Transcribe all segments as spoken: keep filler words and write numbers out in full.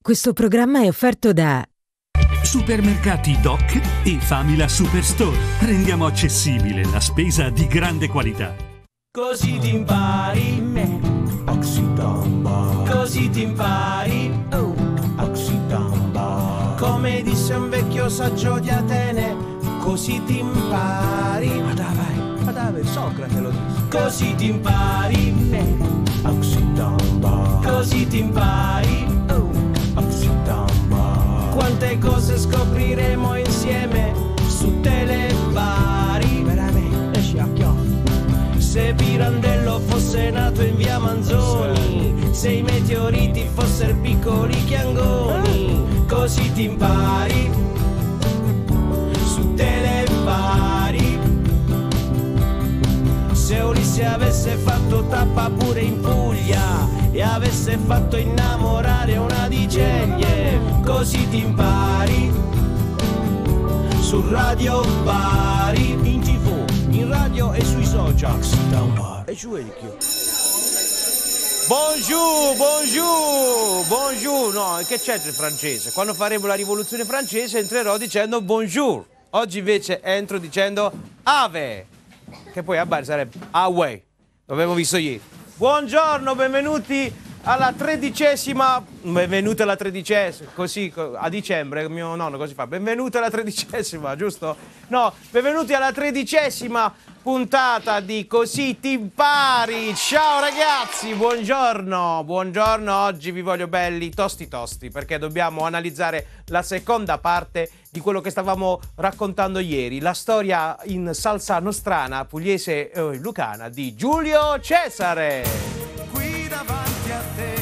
Questo programma è offerto da Supermercati Doc e Famila Superstore. Rendiamo accessibile la spesa di grande qualità. Così ti impari me, Oxitamba. Così ti impari oh, Oxitamba. Come disse un vecchio saggio di Atene, così ti impari. Ma dai, ma dai, Socrate lo disse. Così ti impari me, Oxitamba. Così ti impari oh, Oxitamba. Quante cose scopriremo insieme su Telebari. Veramente, sciacchio. Se Pirandello fosse nato in via Manzoni, se i meteoriti fossero piccoli chiangoni, così ti impari su Telebari. Se Ulisse avesse fatto tappa pure in Puglia e avesse fatto innamorare una di Ceglie, così ti impari su Radio Bari, in tv, in radio e sui social. E su Elchio. Bonjour, bonjour, bonjour. No, che c'entra il francese? Quando faremo la rivoluzione francese entrerò dicendo bonjour. Oggi invece entro dicendo ave, che poi a Bari sarebbe away. L'avevo visto ieri. Buongiorno, benvenuti alla tredicesima, benvenuti alla tredicesima, così a dicembre mio nonno così fa, benvenuti alla tredicesima, giusto? No, benvenuti alla tredicesima puntata di Così ti impari. Ciao ragazzi, buongiorno, buongiorno, oggi vi voglio belli tosti tosti perché dobbiamo analizzare la seconda parte di quello che stavamo raccontando ieri, la storia in salsa nostrana, pugliese e eh, lucana di Giulio Cesare. Qui davanti a te,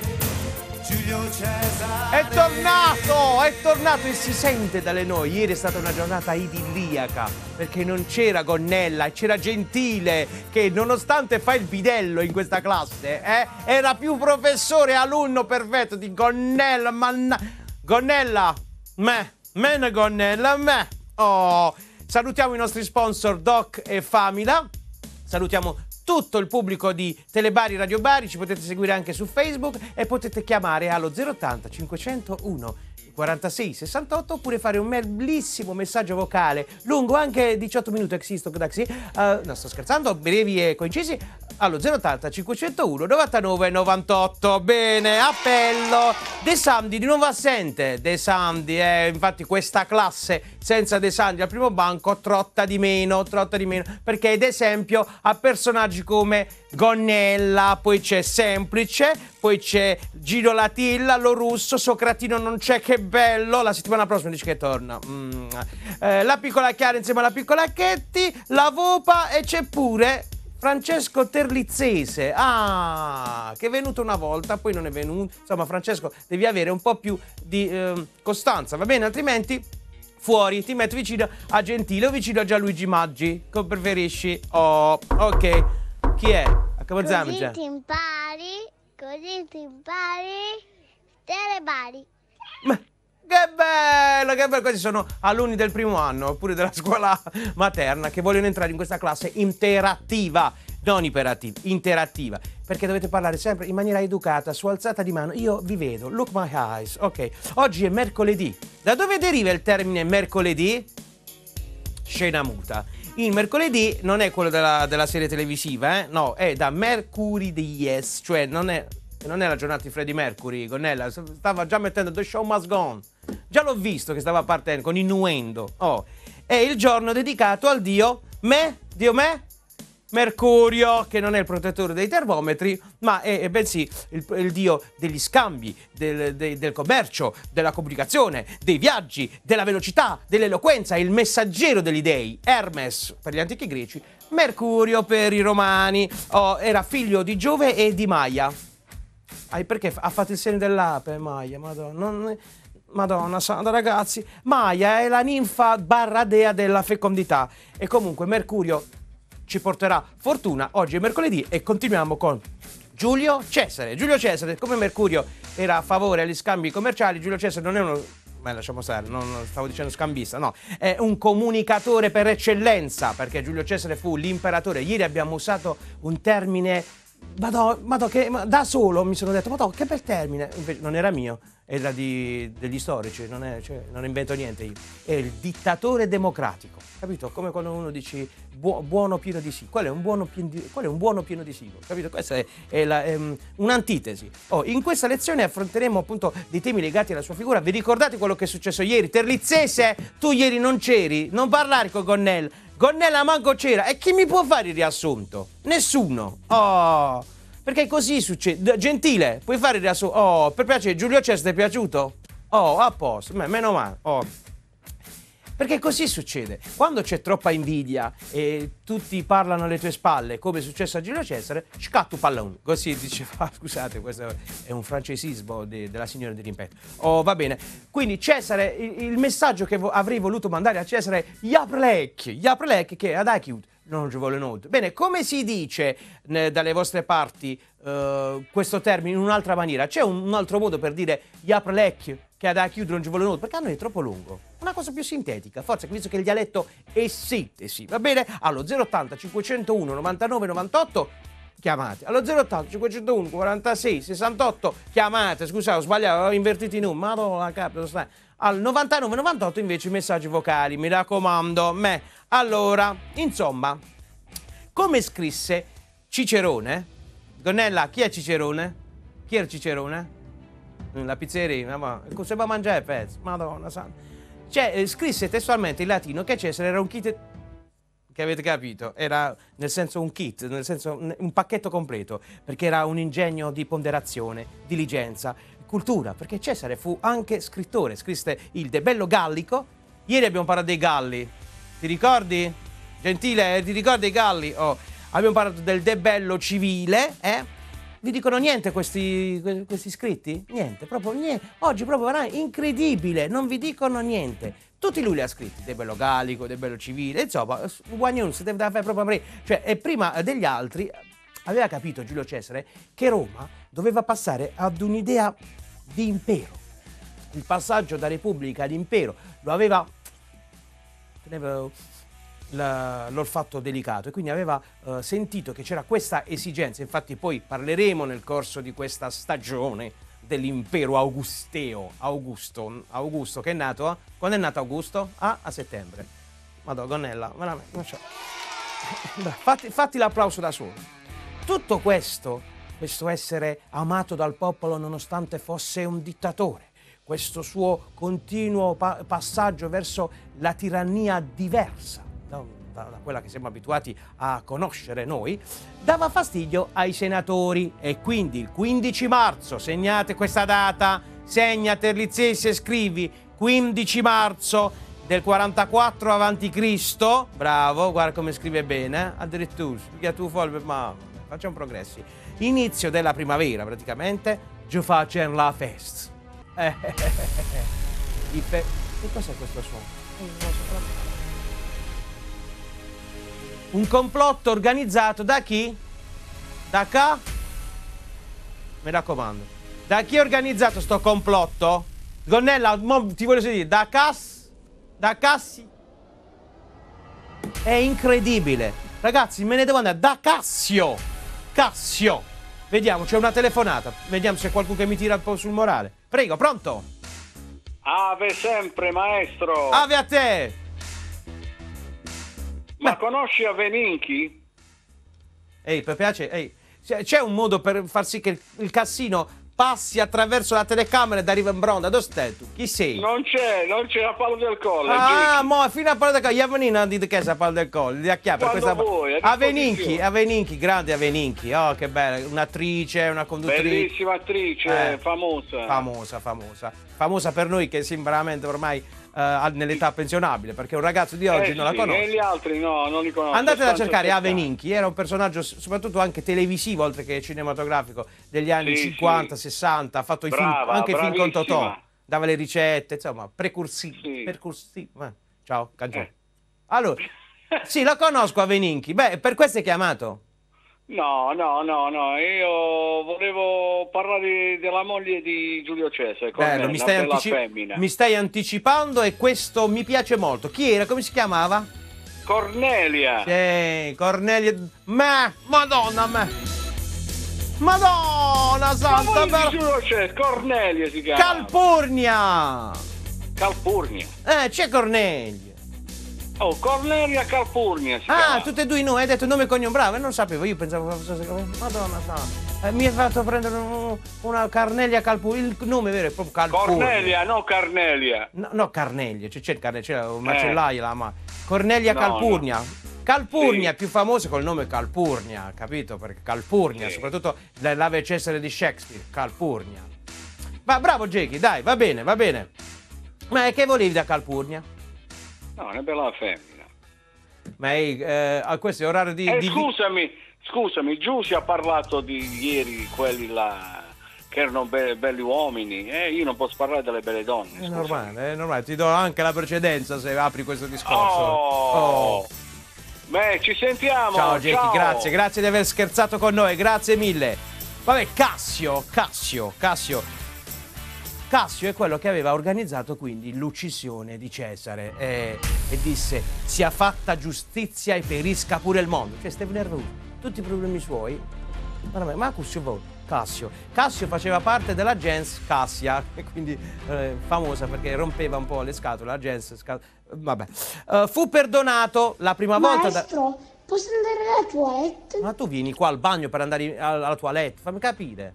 Giulio Cesare. È tornato, è tornato e si sente dalle noi. Ieri è stata una giornata idilliaca perché non c'era Gonnella e c'era Gentile che nonostante fa il bidello in questa classe, eh, era più professore e alunno perfetto di Gonnella. Manna... Gonnella, me. Meno Gonnella, me. Oh, salutiamo i nostri sponsor Doc e Famila. Salutiamo tutto il pubblico di Telebari Radio Bari. Ci potete seguire anche su Facebook e potete chiamare allo zero ottanta cinquecentouno quarantasei sessantotto oppure fare un bellissimo messaggio vocale lungo anche diciotto minuti existo taxi. Uh, no, sto scherzando, brevi e concisi allo zero ottanta cinquecentouno novantanove novantotto. Bene, appello. De Samdi di nuovo assente. De Samdi, eh, infatti questa classe senza De Samdi al primo banco trotta di meno, trotta di meno, perché ad esempio ha personaggi come Gonnella, poi c'è Semplice, poi c'è Gino Latilla, Lo Russo, Socratino non c'è, che bello, la settimana prossima dice che torna. Mm. Eh, la piccola Chiara insieme alla piccola Chetti, la Vopa e c'è pure Francesco Terlizzese, ah, che è venuto una volta, poi non è venuto. Insomma, Francesco, devi avere un po' più di eh, costanza, va bene? Altrimenti fuori, ti metto vicino a Gentile o vicino a Gianluigi Maggi, come preferisci. Oh, ok. Chi è? A Così ti impari, così ti impari, Telebari. Ma che bello, che bello. Questi sono alunni del primo anno, oppure della scuola materna, che vogliono entrare in questa classe interattiva, non iperativa, interattiva, perché dovete parlare sempre in maniera educata, su alzata di mano. Io vi vedo, look my eyes. Ok, oggi è mercoledì. Da dove deriva il termine mercoledì? Scena muta. Il mercoledì non è quello della, della serie televisiva, eh? No, è da Mercury Dies, cioè non è, non è la giornata di Freddie Mercury, Gonnella, stava già mettendo The Show Must Go On. Già l'ho visto che stava partendo con innuendo. Oh, è il giorno dedicato al dio me, dio me, Mercurio, che non è il protettore dei termometri, ma è, è bensì il, il dio degli scambi, del, de, del commercio, della comunicazione, dei viaggi, della velocità, dell'eloquenza, il messaggero degli dei. Hermes per gli antichi greci, Mercurio per i romani. Oh, era figlio di Giove e di Maia. Ah, perché ha fatto il segno dell'ape, Maia? Madonna, non... Madonna santa, ragazzi. Maia è la ninfa barra dea della fecondità. E comunque Mercurio ci porterà fortuna. Oggi è mercoledì e continuiamo con Giulio Cesare. Giulio Cesare, come Mercurio era a favore agli scambi commerciali, Giulio Cesare non è uno... Ma lasciamo stare, non stavo dicendo scambista, no. È un comunicatore per eccellenza, perché Giulio Cesare fu l'imperatore. Ieri abbiamo usato un termine Madò, madò, che, ma da solo mi sono detto, madò, che bel termine. Invece non era mio, era di, degli storici, non, è, cioè, non invento niente io. È il dittatore democratico, capito? Come quando uno dice buo, buono pieno di sì. Quello è un buono pieno di, quello è un buono pieno di sì, capito? Questa è, è, la, è um, un'antitesi. Oh, in questa lezione affronteremo appunto dei temi legati alla sua figura. Vi ricordate quello che è successo ieri? Terlizzese, tu ieri non c'eri, non parlare con Gonnella. Gonnella manco c'era, e chi mi può fare il riassunto? Nessuno. Oh, perché così succede. Gentile, puoi fare il riassunto? Oh, per piacere, Giulio Cesare ti è piaciuto? Oh, a posto, meno male. Oh. Perché così succede. Quando c'è troppa invidia e tutti parlano alle tue spalle, come è successo a Giulio Cesare, scatto pallone. Così diceva, scusate, questo è un francesismo de, della signora di Rimpetto. Oh, va bene. Quindi Cesare, il, il messaggio che vo- avrei voluto mandare a Cesare è Japrlek, Japrlek che ad Aichiud non ci vuole nulla. Bene, come si dice eh, dalle vostre parti eh, questo termine in un'altra maniera? C'è un, un altro modo per dire Japrlek che ad Aichiud non ci vuole nulla? Perché a noi è troppo lungo. Una cosa più sintetica, forse, visto che il dialetto è sintesi, va bene? Allo zero ottanta cinquecentouno novantanove novantotto chiamate, allo zero ottanta cinquecentouno quarantasei sessantotto chiamate, scusate, ho sbagliato, ho invertito i numeri, madonna capo, sta. Al novantanove novantotto invece i messaggi vocali, mi raccomando, me. Allora, insomma, come scrisse Cicerone, Gonnella, chi è Cicerone? Chi era Cicerone? La pizzeria, ma cosa va a mangiare pezzo? Madonna santa. Cioè, eh, scrisse testualmente in latino che Cesare era un kit, che avete capito, era nel senso un kit, nel senso un, un pacchetto completo, perché era un ingegno di ponderazione, diligenza, cultura, perché Cesare fu anche scrittore, scrisse il De Bello Gallico. Ieri abbiamo parlato dei Galli, ti ricordi? Gentile, ti ricordi i Galli? Oh, abbiamo parlato del De Bello Civile, eh? Vi dicono niente questi, questi scritti? Niente, proprio niente. Oggi proprio veramente incredibile, non vi dicono niente. Tutti lui li ha scritti, De Bello Gallico, De Bello Civile, insomma, Guagnun si deve fare proprio. Cioè, e prima degli altri aveva capito Giulio Cesare che Roma doveva passare ad un'idea di impero. Il passaggio da repubblica ad impero lo aveva, teneva la, l'olfatto delicato, e quindi aveva uh, sentito che c'era questa esigenza. Infatti poi parleremo nel corso di questa stagione dell'impero augusteo. Augusto, Augusto che è nato, eh? Quando è nato Augusto? Ah, a settembre. Madonna, Gonnella, veramente, non c'ho. Fatti, fatti l'applauso da solo. Tutto questo, questo essere amato dal popolo nonostante fosse un dittatore, questo suo continuo pa- passaggio verso la tirannia diversa da, da, da quella che siamo abituati a conoscere noi, dava fastidio ai senatori, e quindi il quindici marzo, segnate questa data, segna Terlizzese e scrivi, quindici marzo del quarantaquattro avanti Cristo, bravo, guarda come scrive bene, addirittura, tu fuori, ma facciamo progressi, inizio della primavera praticamente, giù facciamo la festa. Eh, eh, eh, eh. Fe- che cos'è questo suono? Un complotto organizzato da chi? Da ca? Mi raccomando. Da chi è organizzato sto complotto? Gonnella, mo ti voglio sentire, da Cass? Da Cassi? È incredibile. Ragazzi, me ne devo andare da Cassio. Cassio. Vediamo, c'è una telefonata. Vediamo se c'è qualcuno che mi tira un po' sul morale. Prego, pronto? Ave sempre, maestro. Ave a te. Ma Beh. conosci Aveninchi? Ehi, per piacere, ehi, c'è un modo per far sì che il, il Cassino passi attraverso la telecamera ed arriva in bronda? Dove stai tu? Chi sei? Non c'è, non c'è la palla del colle. Ah, mo, fino a palla del colle. Gli Avenini dite che è la palla del colle. Di acchiappa Quando questa. vuoi, a Aveninchi, disposizione. Aveninchi, grande Aveninchi. Oh, che bella. Un'attrice, una conduttrice. Bellissima attrice, Eh, famosa. Famosa, famosa. Famosa per noi che siamo veramente ormai eh, nell'età pensionabile, perché un ragazzo di oggi Eh, non la sì, conosce. E gli altri no, non li conosco. Andate a tanto cercare aspettare. Aveninchi, era un personaggio s- soprattutto anche televisivo oltre che cinematografico degli anni Sì, cinquanta, sì. sessanta, ha fatto i Brava, film, anche i film con Totò, bravissima. dava le ricette, insomma, precursivo, Sì. percursivo. Eh, ciao, Cangiò. Eh. Allora, sì, lo conosco Aveninchi, beh, per questo è chiamato. No, no, no, no, io volevo parlare della moglie di Giulio Cesare, con Bello, me, mi una stai, bella antici- femmina. mi stai anticipando e questo mi piace molto. Chi era? Come si chiamava? Cornelia. Sì, Cornelia. Ma, madonna, ma. Madonna santa, ma giuro c'è, Cornelia si chiama. Calpurnia. Calpurnia. Eh, c'è Cornelia. Oh, Cornelia Calpurnia si ah, chiama. tutte e due i nomi, hai detto nome e cognome, bravo, non sapevo, io pensavo fosse... Madonna santa. Eh, mi hai fatto prendere un, una Cornelia Calpurnia, il nome vero è proprio Calpurnia. Cornelia, no Carnelia. No, no Carnelia, c'è, c'è il Carnelia, c'è un macellaio, eh. la ma... Cornelia no, Calpurnia. No. Calpurnia, sì. più famosa col nome Calpurnia, capito? Perché Calpurnia, sì. soprattutto l'Ave Cesare di Shakespeare, Calpurnia. Ma bravo Jackie, dai, va bene, va bene. Ma che volevi da Calpurnia? No, una bella femmina. Ma eh, a questo è orario di... Eh, di... Scusami, scusami, Giussi ha parlato di ieri, quelli là che erano be- belli uomini, eh, io non posso parlare delle belle donne. È scusami. normale, è normale, ti do anche la precedenza se apri questo discorso. Oh! oh. Beh, ci sentiamo. Ciao Jackie, ciao. grazie, grazie di aver scherzato con noi, grazie mille. Vabbè, Cassio, Cassio, Cassio. Cassio è quello che aveva organizzato quindi l'uccisione di Cesare e, e disse sia fatta giustizia e perisca pure il mondo. Cioè, Steve nervoso, tutti i problemi suoi. Ma Cassio voi. Cassio. Cassio faceva parte della gens Cassia, e quindi eh, famosa perché rompeva un po' le scatole, la gens, sca... vabbè. Uh, fu perdonato la prima volta da... Maestro, posso andare alla toilette? Ma tu vieni qua al bagno per andare in, alla, alla toilette, fammi capire.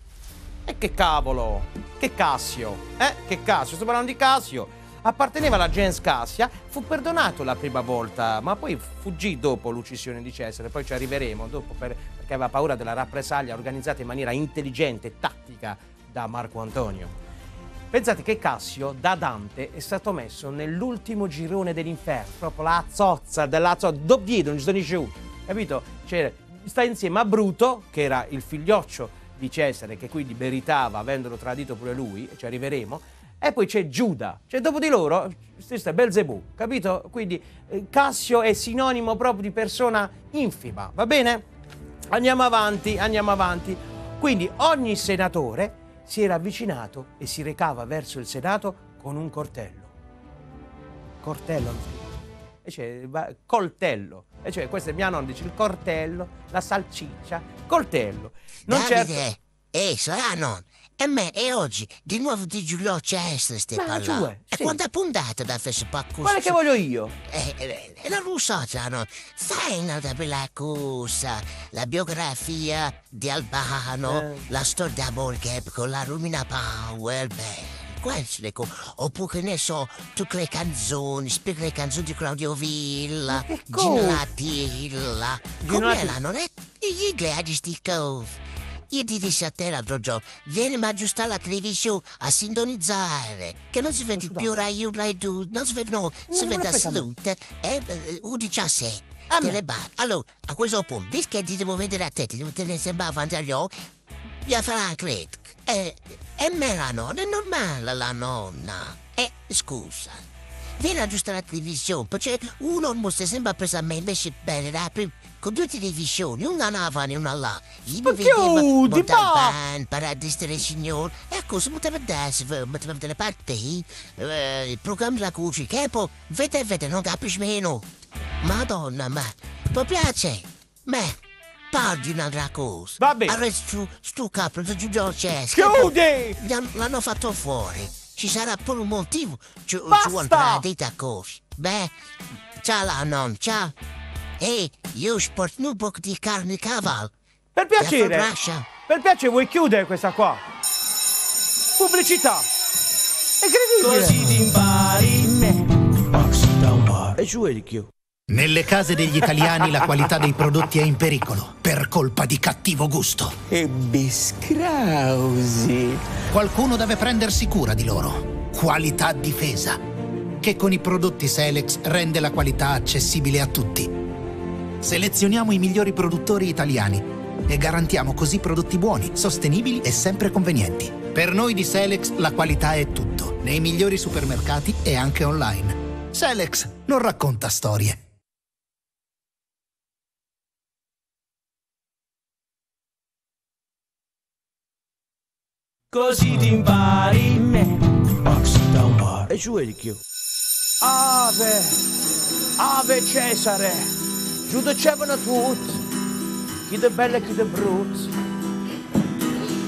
E che cavolo? Che Cassio? Eh? Che Cassio? Sto parlando di Cassio. Apparteneva alla gens Cassia, fu perdonato la prima volta, ma poi fuggì dopo l'uccisione di Cesare, poi ci arriveremo dopo per, perché aveva paura della rappresaglia organizzata in maniera intelligente e tattica da Marco Antonio. Pensate che Cassio da Dante è stato messo nell'ultimo girone dell'inferno, proprio la zozza della zozza, doppietro, non ci sono ricevuti, capito? Cioè, sta insieme a Bruto, che era il figlioccio di Cesare, che quindi meritava, avendolo tradito pure lui, e ci arriveremo. E poi c'è Giuda, cioè dopo di loro è Belzebù, capito? Quindi eh, Cassio è sinonimo proprio di persona infima, va bene? Andiamo avanti, andiamo avanti. Quindi ogni senatore si era avvicinato e si recava verso il Senato con un coltello. Coltello, e cioè coltello. E cioè questo è mia nonna, dice il coltello, la salsiccia, coltello. Non Davide, certo... ehi, sarà non. E me, e oggi, di nuovo di Giulio Cesare stai parlando. Cioè, E sì. quanta puntata da fare pacco? Quale che voglio io? Eh, eh, eh, non lo so, già, no. Fai una bella cosa. La biografia di Albano, Eh. la storia d'amore con la Romina Power, beh. Questo, ecco. Oppure, ne so, tutte le canzoni, spiega le canzoni di Claudio Villa, che Gino cosa? Latilla. Gino Come Latilla. la non è? Gli inglesi sti cose. Io ti dissi a te l'altro giorno, vieni ma aggiustare la televisione, a sintonizzare, che non si vede più Rai uno, Rai due, non si vede, no, si non vede me a la fai salute, e eh, U diciassette, Ah, ma- telebar. Allora, a questo punto, visto che ti devo vedere a te, ti devo tenere sempre avanti agli occhi, via farà un click. E, e me la nonna, è normale la nonna. E, scusa, vieni a aggiustare la televisione, perché uno mostra sempre preso a me, invece bene, da prima, con due televisioni, una avanti e una là. Io Ma mi che vedevo udi, Montalban, Paradis del Signore, e cosa poteva darsi, poteva delle parti, eh, il programma della cucina, che poi, vede, vede, non capisci meno. Madonna, ma, ti piace? Ma, parli un'altra cosa. Vabbè. Adesso stu, stu capo, di Giulio Cesare. Chiudi! Gli han- L'hanno fatto fuori. Ci sarà pure un motivo. Ci Basta! ci vuole la dita così. Beh, ciao la non, ciao. Ehi, io sporto un po' di carne di cavallo. Per piacere, La braccia. per piacere vuoi chiudere questa qua? Pubblicità! Incredibile! Così ti impari Max da un bar. E giù il chiù. Nelle case degli italiani la qualità dei prodotti è in pericolo per colpa di cattivo gusto. E biscrausi. Qualcuno deve prendersi cura di loro. Qualità difesa, che con i prodotti Selex rende la qualità accessibile a tutti. Selezioniamo i migliori produttori italiani e garantiamo così prodotti buoni, sostenibili e sempre convenienti. Per noi di Selex la qualità è tutto, nei migliori supermercati e anche online. Selex non racconta storie. Così ti impari Max da un bar. E giù il chiù. Ave, Ave Cesare, giudicevano tutti, chi de bello e chi de brutto.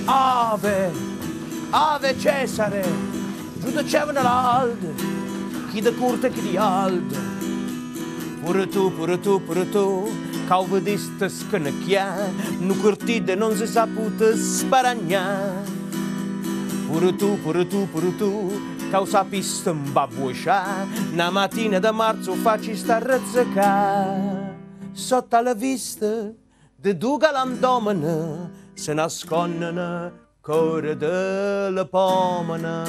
Ave, ave Cesare, giù c'è l'alde, chi da curte chi di alde. Pure tu, pure tu, pure tu, che vediste scanacchiare, nu curtide non si sapute sparagnare. Pure tu, pure tu, pure tu, che sapiste mbabbuciare, una mattina da marzo facci sta razzacare. Sotto alla vista di due galandomane si nascondono core della pomana.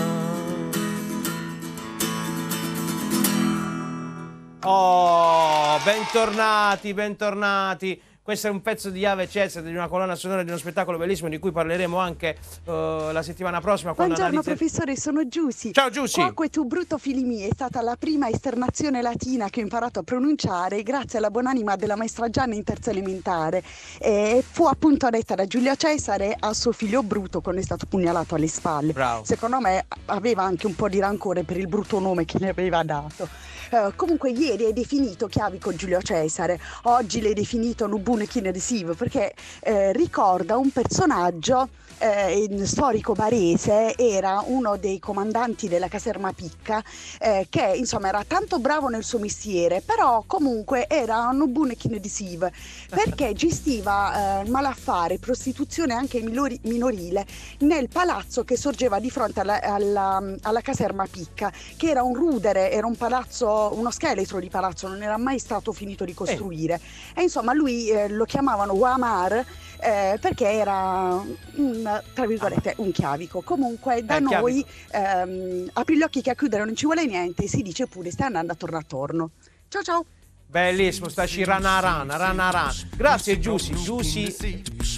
Oh, bentornati, bentornati. Questo è un pezzo di Ave Cesare, di una colonna sonora di uno spettacolo bellissimo di cui parleremo anche uh, la settimana prossima. Buongiorno analizze... professore, sono Giussi. Ciao Giussi. Quoque tu brutto filimi è stata la prima esternazione latina che ho imparato a pronunciare grazie alla buonanima della maestra Gianna in terza elementare. E fu appunto detta da Giulio Cesare a suo figlio Bruto quando è stato pugnalato alle spalle. Bravo. Secondo me aveva anche un po' di rancore per il brutto nome che ne aveva dato. Uh, comunque ieri hai definito Chiavico Giulio Cesare, oggi l'hai definito Nubune Chinerisiv perché eh, ricorda un personaggio eh, storico barese, era uno dei comandanti della caserma Picca eh, che insomma era tanto bravo nel suo mestiere, però comunque era Nubune Chinerisiv perché gestiva eh, malaffare, prostituzione anche minori, minorile nel palazzo che sorgeva di fronte alla, alla, alla caserma Picca, che era un rudere, era un palazzo, uno scheletro di palazzo, non era mai stato finito di costruire. Eh. E insomma lui eh, lo chiamavano Wamar eh, perché era un, tra virgolette, un chiavico. Comunque da eh, noi ehm, apri gli occhi che a chiudere non ci vuole niente, si dice pure stai andando a torno a torno. Ciao ciao. Bellissimo, sta rana rana, rana rana. Grazie Giussi, Giussi.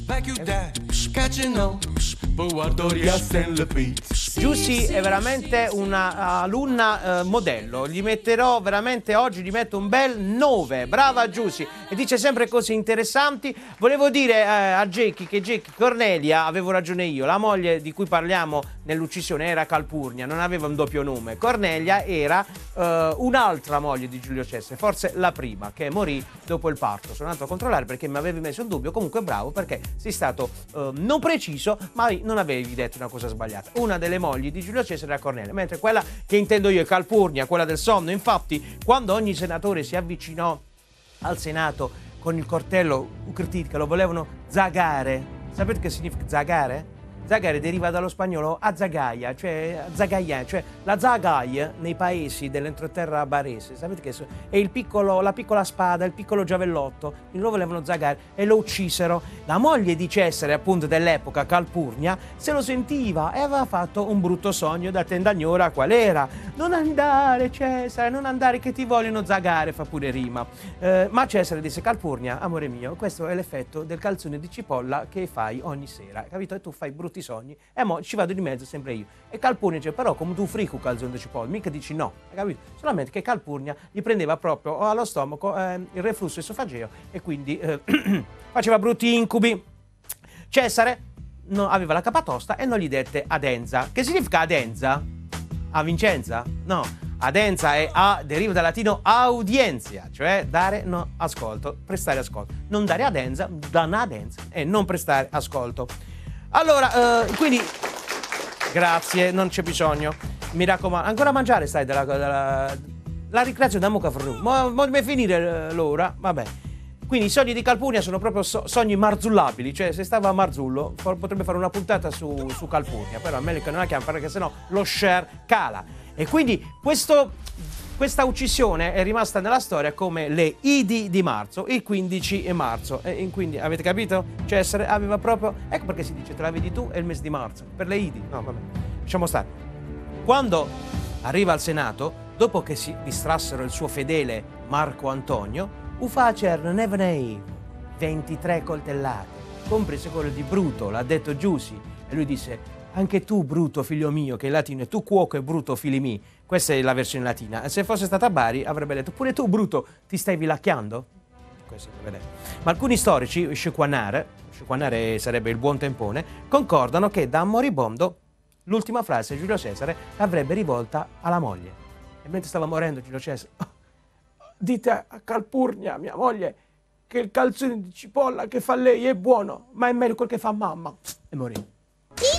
Giussi è veramente una alunna eh, modello, gli metterò veramente oggi, gli metto un bel nove, brava Giussi, e dice sempre cose interessanti. Volevo dire eh, a Jackie che Jackie Cornelia, avevo ragione io, la moglie di cui parliamo nell'uccisione era Calpurnia, non aveva un doppio nome. Cornelia era eh, un'altra moglie di Giulio Cesare, forse la prima, che morì dopo il parto. Sono andato a controllare perché mi avevi messo in dubbio, comunque bravo perché sei stato eh, non preciso, ma non avevi detto una cosa sbagliata. Una delle mogli di Giulio Cesare era Cornelia, mentre quella che intendo io è Calpurnia, quella del sonno. Infatti quando ogni senatore si avvicinò al Senato con il coltello Ucrtit che lo volevano zagare, sapete che significa zagare? Zagare deriva dallo spagnolo azzagaia, cioè zagaia, cioè la zagaia nei paesi dell'entroterra barese, sapete che è il piccolo, la piccola spada, il piccolo giavellotto, lo volevano zagare e lo uccisero. La moglie di Cesare, appunto dell'epoca, Calpurnia, se lo sentiva e aveva fatto un brutto sogno da tendagnora qual era. Non andare Cesare, non andare che ti vogliono zagare, fa pure rima. Eh, ma Cesare disse: Calpurnia, amore mio, questo è l'effetto del calzone di cipolla che fai ogni sera, capito? E tu fai brutti sogni e mo ci vado di mezzo sempre io. E Calpurnia dice: però come tu frico calzone di cipolla, mica dici no, hai capito? Solamente che Calpurnia gli prendeva proprio allo stomaco eh, il reflusso esofageo e quindi eh, faceva brutti incubi. Cesare no, aveva la capatosta e non gli dette adenza. Che significa adenza? A Vincenza? No, adenza è a, deriva dal latino audienzia, cioè dare no, ascolto, prestare ascolto. Non dare adenza, dare adenza e non prestare ascolto. Allora, eh, quindi, grazie, non c'è bisogno, mi raccomando, ancora a mangiare stai della, della la ricreazione da mucca fru, ma deve finire l'ora, vabbè. Quindi i sogni di Calpurnia sono proprio so, sogni marzullabili, cioè se stava a Marzullo for, potrebbe fare una puntata su, su Calpurnia, però è meglio che non la chiami perché sennò lo share cala. E quindi questo... Questa uccisione è rimasta nella storia come le Idi di marzo, il quindici marzo. E quindi avete capito? Cesare aveva proprio... Ecco perché si dice te la vedi tu è il mese di marzo, per le Idi. No, vabbè, lasciamo stare. Quando arriva al Senato, dopo che si distrassero il suo fedele Marco Antonio, Ufacer ne venei ventitré coltellate, comprese quello di Bruto, l'ha detto Giussi. E lui disse: anche tu, Bruto, figlio mio, che in latino è tu cuoco e Bruto, fili mi. Questa è la versione latina. Se fosse stata a Bari avrebbe detto: pure tu, Bruto, ti stai vilacchiando? Questo avrebbe detto. Ma alcuni storici, sciquanare, sciquanare sarebbe il buon tempone, concordano che da moribondo l'ultima frase Giulio Cesare l'avrebbe rivolta alla moglie. E mentre stava morendo Giulio Cesare: oh, dite a Calpurnia, mia moglie, che il calzone di cipolla che fa lei è buono, ma è meglio quel che fa mamma. E morì.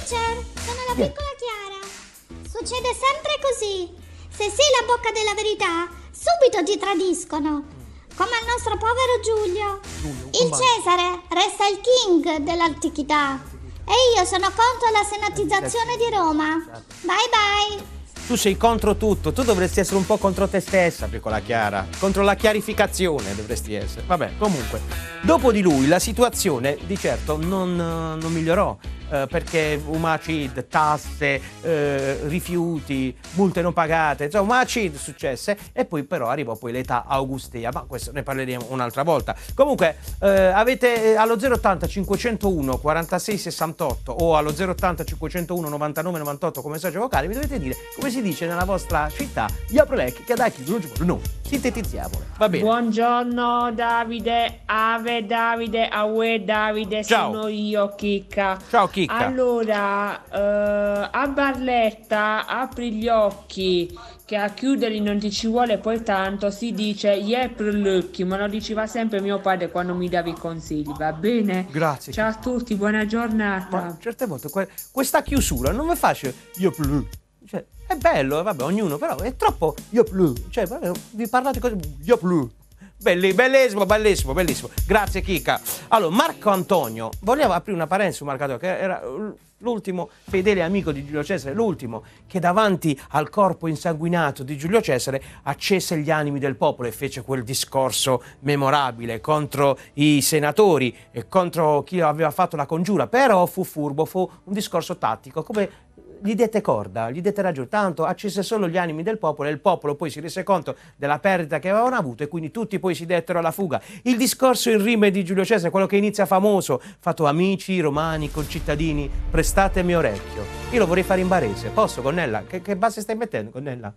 teacher, sono la piccola Chiara. Succede sempre così. Se sei la bocca della verità, subito ti tradiscono. Come il nostro povero Giulio. Il Cesare resta il king dell'antichità. E io sono contro la senatizzazione di Roma. Bye bye. Tu sei contro tutto, tu dovresti essere un po' contro te stessa, piccola Chiara. Contro la chiarificazione dovresti essere. Vabbè, comunque. Dopo di lui la situazione di certo non, non migliorò. Eh, perché Umacid, tasse, eh, rifiuti, multe non pagate, insomma Umacid successe e poi però arrivò poi l'età augustea, ma questo ne parleremo un'altra volta. Comunque eh, avete allo zero ottanta cinquecentouno quarantasei sessantotto o allo zero ottanta cinquecentouno novantanove novantotto come messaggio vocale mi dovete dire come si dice nella vostra città Iaprolec che da chi no, sintetizziamolo, va bene. Buongiorno Davide, Ave Davide, Aue Davide, Ciao. Sono io Chicca. Ciao Chicca. Allora, eh, a Barletta apri gli occhi, che a chiuderli non ti ci vuole poi tanto, si dice Iaprolec, ma lo diceva sempre mio padre quando mi davi consigli, va bene? Grazie. Ciao a tutti, buona giornata. Ma certe volte que- questa chiusura non mi faccio Iaprolec. Cioè, è bello, vabbè, ognuno, però è troppo Iaprolec. Cioè, vabbè, vi parlate così Iaprolec. Belli, bellissimo, bellissimo, bellissimo. Grazie Chicca. Allora, Marco Antonio, volevo aprire una parentesi su Marco Antonio, che era l'ultimo fedele amico di Giulio Cesare, l'ultimo che davanti al corpo insanguinato di Giulio Cesare accese gli animi del popolo e fece quel discorso memorabile contro i senatori e contro chi aveva fatto la congiura, però fu furbo, fu un discorso tattico, come gli dette corda, gli dette ragione, tanto accese solo gli animi del popolo e il popolo poi si rese conto della perdita che avevano avuto e quindi tutti poi si dettero alla fuga. Il discorso in rime di Giulio Cesare, quello che inizia famoso, fatto amici romani, concittadini, prestatemi orecchio. Io lo vorrei fare in barese, posso Gonnella? Che, che base stai mettendo Gonnella?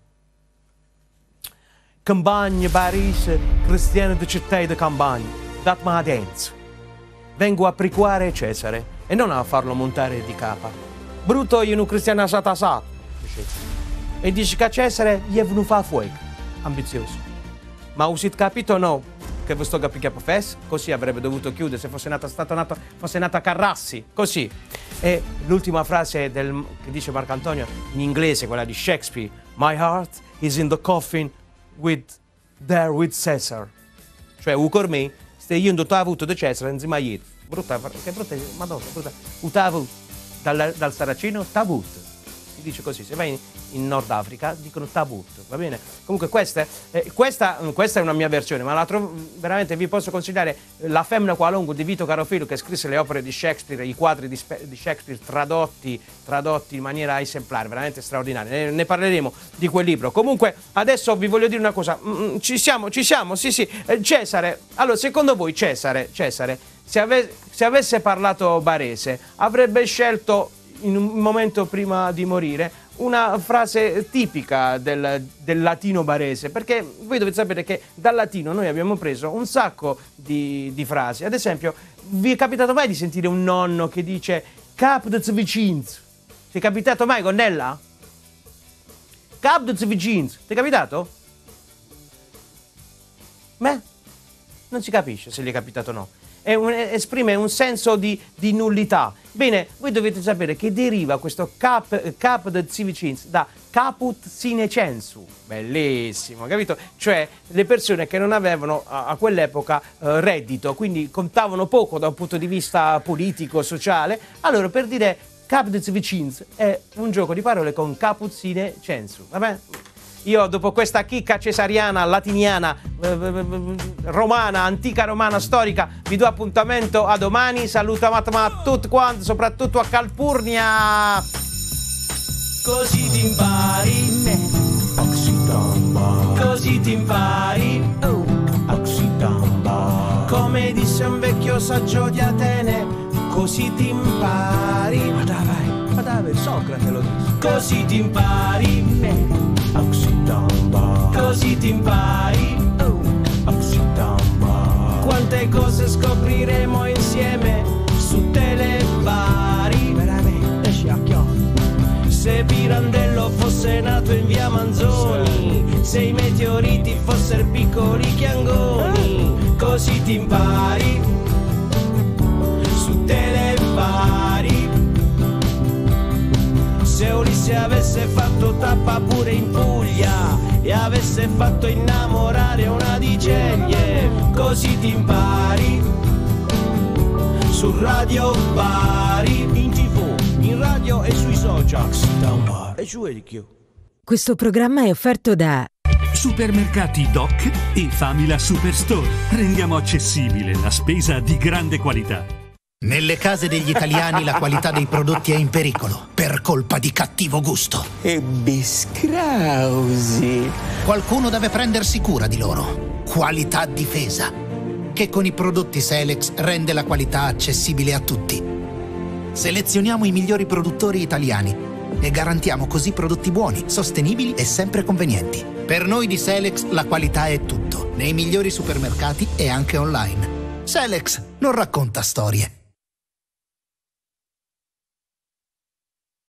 Campagne, Baris, cristiani di città e di campagne, datmi la dance. Vengo a pricuare Cesare e non a farlo montare di capa. Brutto io non cristiano assato assato, e dice che a Cesare gli è venuto a fuoco, ambizioso. Ma avete capito o no che vi sto capendo che professa? Così avrebbe dovuto chiudere se fosse nata, stata nata, fosse nata Carrassi, così. E l'ultima frase del, che dice Marco Antonio in inglese, quella di Shakespeare, My heart is in the coffin with, there with Caesar. Cioè, u cor me, stai io non t'ho avuto di Cesare, insieme a ieri. Brutta, che brutta, madonna, brutta. U t'ho avuto. Dal, dal saracino tabut, si dice così, se vai in, in Nord Africa dicono tabut, va bene? Comunque questa, eh, questa, questa è una mia versione, ma la trovo, veramente vi posso consigliare La femmina qualunque di Vito Carofilo, che scrisse le opere di Shakespeare, i quadri di, di Shakespeare tradotti, tradotti in maniera esemplare, veramente straordinaria, ne, ne parleremo di quel libro. Comunque adesso vi voglio dire una cosa, mm, ci siamo, ci siamo, sì sì, eh, Cesare, allora secondo voi Cesare, Cesare Se, ave- se avesse parlato barese, avrebbe scelto in un momento prima di morire una frase tipica del, del latino barese, perché voi dovete sapere che dal latino noi abbiamo preso un sacco di, di frasi. Ad esempio, vi è capitato mai di sentire un nonno che dice Cap de Zvicins? Ti è capitato mai, Gonnella? Cap de Zvicins, ti è capitato? Beh, non si capisce se gli è capitato o no. È un, esprime un senso di, di nullità. Bene, voi dovete sapere che deriva questo cap, cap de Zvicins da caput sine censu. Bellissimo, capito? Cioè le persone che non avevano a, a quell'epoca eh, reddito, quindi contavano poco da un punto di vista politico, sociale. Allora, per dire cap de Zvicins è un gioco di parole con caput sine censu, va bene? Io dopo questa chicca cesariana, latiniana, eh, romana, antica romana, storica, vi do appuntamento a domani. Saluto a tutti quanti, soprattutto a Calpurnia. Così ti impari me, così ti impari, oh. Come disse un vecchio saggio di Atene, così ti impari. Ma dai, ma dai, Socrate lo disse. Così ti impari me, così ti impari, oh. Quante cose scopriremo insieme su Telebari. Veramente, sciacchio. Se Pirandello fosse nato in via Manzoni, se i meteoriti fossero piccoli chiangoni, così ti impari su Telebari. Se Ulisse avesse fatto tappa pure in Puglia e avesse fatto innamorare una di Ceglie, così ti impari su Radio Bari, in tv, in radio e sui social. E su Ericchio. Questo programma è offerto da Supermercati Doc e Famila Superstore. Rendiamo accessibile la spesa di grande qualità. Nelle case degli italiani la qualità dei prodotti è in pericolo per colpa di cattivo gusto. E biscrausi. Qualcuno deve prendersi cura di loro. Qualità difesa, che con i prodotti Selex rende la qualità accessibile a tutti. Selezioniamo i migliori produttori italiani e garantiamo così prodotti buoni, sostenibili e sempre convenienti. Per noi di Selex la qualità è tutto, nei migliori supermercati e anche online. Selex non racconta storie,